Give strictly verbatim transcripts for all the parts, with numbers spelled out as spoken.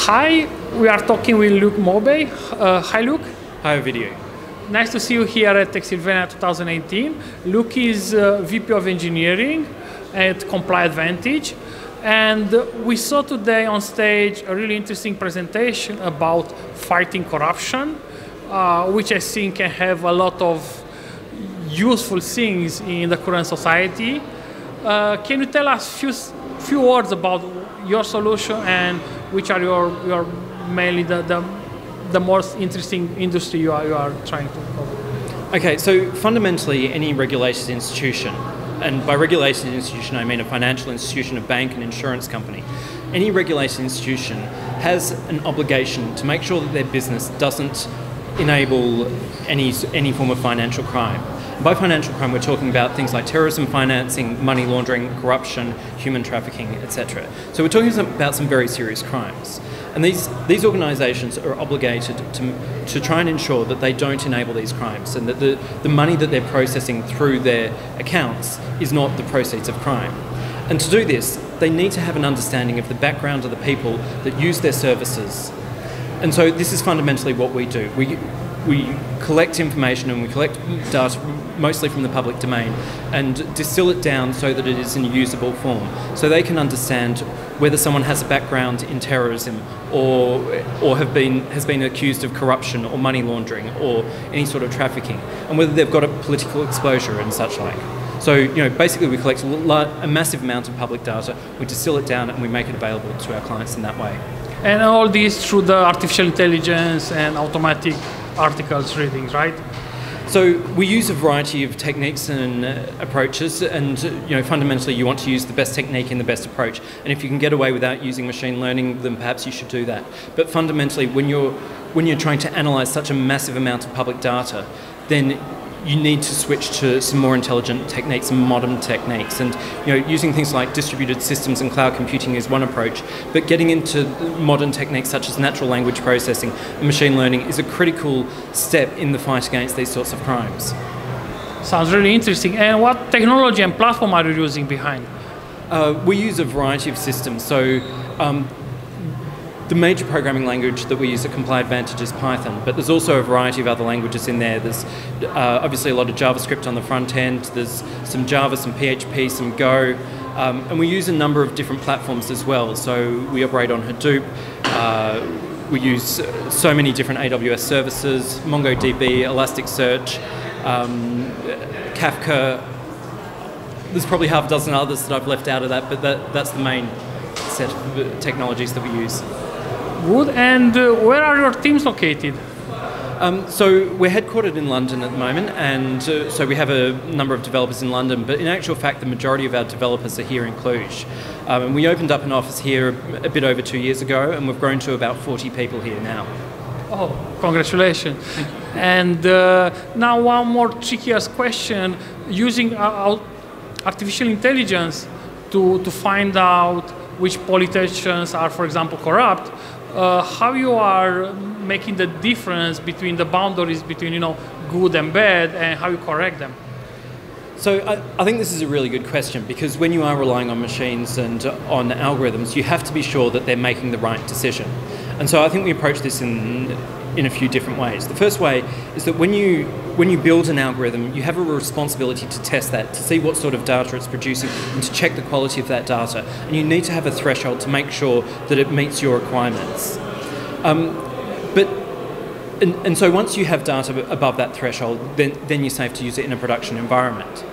Hi, we are talking with Luke Mobay. Uh, hi, Luke. Hi, Ovidio. Nice to see you here at Textilvania twenty eighteen. Luke is uh, V P of Engineering at Comply Advantage. And we saw today on stage a really interesting presentation about fighting corruption, uh, which I think can have a lot of useful things in the current society. Uh, can you tell us a few, few words about your solution and which are your, your mainly the, the, the most interesting industry you are, you are trying to cover? Okay, so fundamentally any regulated institution, and by regulated institution I mean a financial institution, a bank, an insurance company, any regulated institution has an obligation to make sure that their business doesn't enable any, any form of financial crime. By financial crime, we're talking about things like terrorism financing, money laundering, corruption, human trafficking, et cetera. So we're talking about some very serious crimes. And these, these organisations are obligated to, to try and ensure that they don't enable these crimes and that the, the money that they're processing through their accounts is not the proceeds of crime. And to do this, they need to have an understanding of the background of the people that use their services. And so this is fundamentally what we do. We, we collect information and we collect data mostly from the public domain and distill it down so that it is in a usable form, so they can understand whether someone has a background in terrorism or, or have been, has been accused of corruption or money laundering or any sort of trafficking, and whether they've got a political exposure and such like. So, you know, basically we collect a, a massive amount of public data, we distill it down and we make it available to our clients in that way. And all this through the artificial intelligence and automatic articles reading, right? So we use a variety of techniques and uh, approaches, and you know, fundamentally you want to use the best technique and the best approach, and if you can get away without using machine learning, then perhaps you should do that. But fundamentally, when you're when you're trying to analyse such a massive amount of public data, then you need to switch to some more intelligent techniques and modern techniques. And you know, using things like distributed systems and cloud computing is one approach, but getting into modern techniques such as natural language processing and machine learning is a critical step in the fight against these sorts of crimes. Sounds really interesting. And what technology and platform are you using behind? Uh, we use a variety of systems. So um, the major programming language that we use at Comply Advantage is Python, but there's also a variety of other languages in there. There's uh, obviously a lot of JavaScript on the front end, there's some Java, some P H P, some Go, um, and we use a number of different platforms as well. So we operate on Hadoop, uh, we use so many different A W S services, MongoDB, Elasticsearch, um, Kafka. There's probably half a dozen others that I've left out of that, but that, that's the main set of technologies that we use. Good. And uh, where are your teams located? Um, so we're headquartered in London at the moment, and uh, so we have a number of developers in London, but in actual fact the majority of our developers are here in Cluj. Um, and we opened up an office here a bit over two years ago, and we've grown to about forty people here now. Oh, congratulations. And uh, now one more trickier question. Using uh, artificial intelligence to, to find out which politicians are, for example, corrupt, Uh, how you are making the difference between the boundaries between, you know, good and bad, and how you correct them? So I, I think this is a really good question, because when you are relying on machines and on algorithms, you have to be sure that they're making the right decision. And so I think we approach this in in a few different ways. The first way is that when you when you build an algorithm, you have a responsibility to test that, to see what sort of data it's producing and to check the quality of that data. And you need to have a threshold to make sure that it meets your requirements. Um, but and, and so once you have data above that threshold, then, then you're safe to use it in a production environment.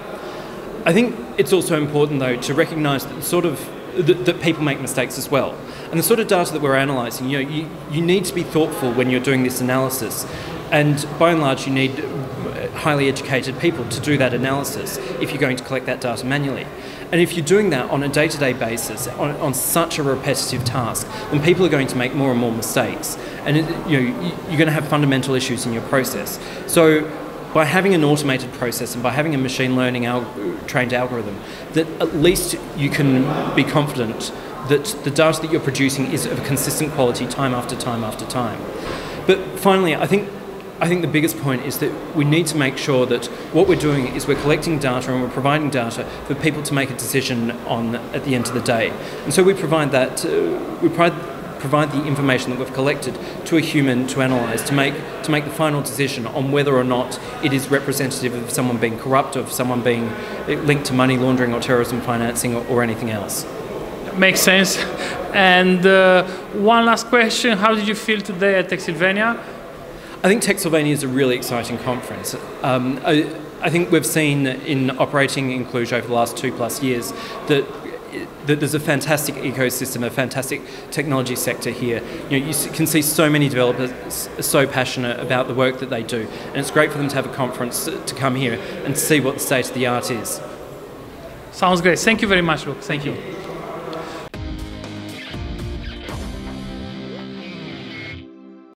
I think it's also important though to recognise that sort of that, that people make mistakes as well. And the sort of data that we're analysing, you know, you, you need to be thoughtful when you're doing this analysis. And by and large, you need highly educated people to do that analysis if you're going to collect that data manually. And if you're doing that on a day-to-day basis, on, on such a repetitive task, then people are going to make more and more mistakes. And it, you know, you're going to have fundamental issues in your process. So by having an automated process and by having a machine learning al trained algorithm, that at least you can be confident that the data that you're producing is of a consistent quality time after time after time. But finally, I think I think the biggest point is that we need to make sure that what we're doing is we're collecting data and we're providing data for people to make a decision on at the end of the day. And so we provide that, uh, we provide provide the information that we've collected to a human to analyse, to make to make the final decision on whether or not it is representative of someone being corrupt, of someone being linked to money laundering or terrorism financing or, or anything else. Makes sense. And uh, one last question: how did you feel today at Techsylvania? I think Techsylvania is a really exciting conference. Um, I, I think we've seen in operating in Cluj over the last two plus years that, that there's a fantastic ecosystem, a fantastic technology sector here. You know, you can see so many developers so passionate about the work that they do, and it's great for them to have a conference to come here and see what the state of the art is. Sounds great. Thank you very much, Luke. Thank you.